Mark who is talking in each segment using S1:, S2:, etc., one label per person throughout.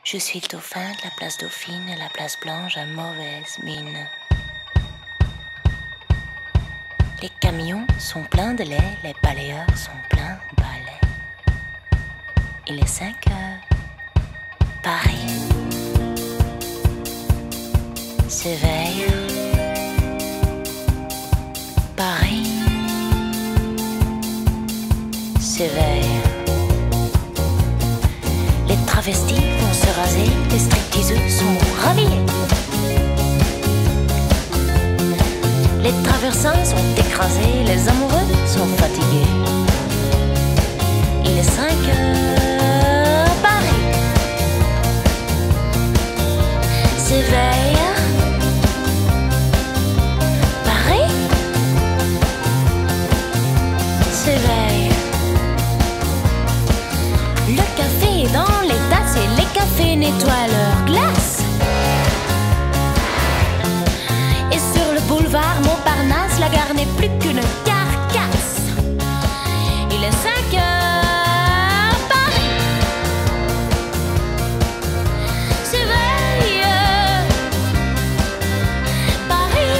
S1: Je suis le dauphin de la place Dauphine et la place Blanche à mauvaise mine. Les camions sont pleins de lait, les balayeurs sont pleins de balais. Il est 5 heures, Paris s'éveille. Paris s'éveille. Les travestis vont se raser, les stripteaseux sont rhabillés. Les traversins sont écrasés, les amoureux sont fatigués. Il est 5 heures, Paris s'éveille. Paris s'éveille. Le café est dans les tasses et les cafés nettoient leurs glaces. Et sur le boulevard Montparnasse, la gare n'est plus qu'une carcasse. Il est 5 heures, Paris s'éveille. Paris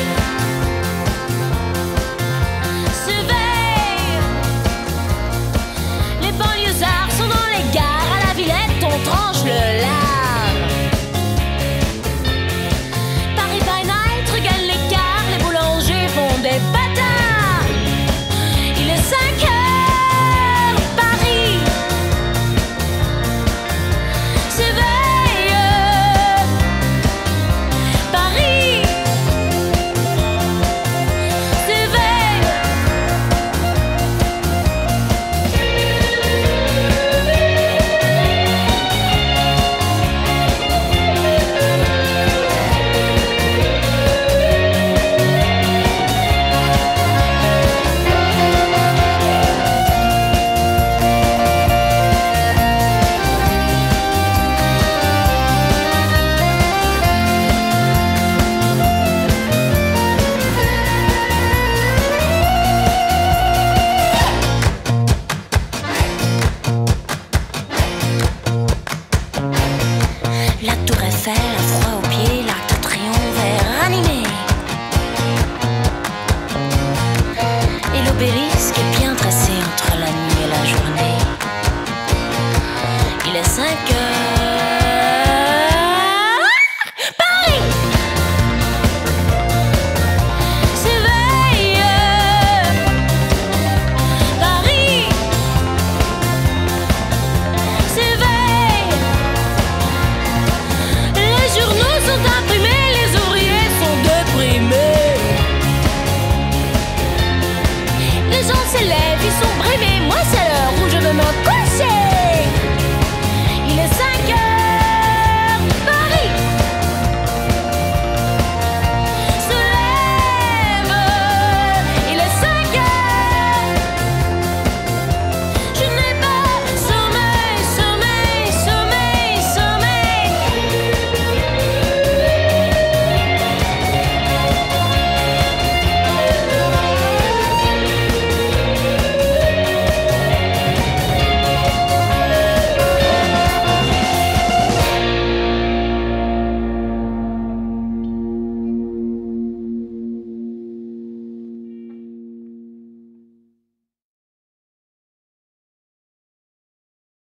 S1: s'éveille. Les banlieusards sont dans les gares, à la Villette on tranche le lard. Paris by night regagne l'écart, les boulangers font des bâtards. Il est 5 heures, Paris s'éveille. Paris s'éveille. La tour Eiffel a froid aux pieds, l'Arc de Triomphe est ranimé. Et l'obélisque est bien dressé entre la nuit et la journée. Il est 5 heures.